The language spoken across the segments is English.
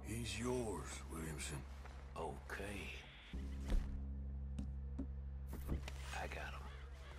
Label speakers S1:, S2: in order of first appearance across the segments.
S1: He's yours, Williamson.
S2: Okay. I got him.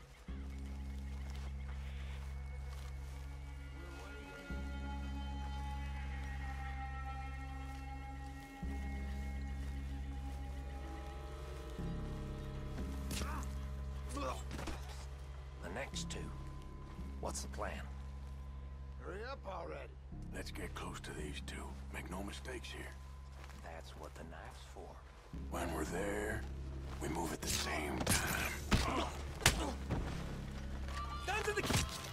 S2: The next two. What's the plan?
S3: Hurry up already.
S1: Let's get close to these two. Make no mistakes here.
S2: That's what the knife's for.
S1: When we're there, we move at the same time.
S2: Guns in the...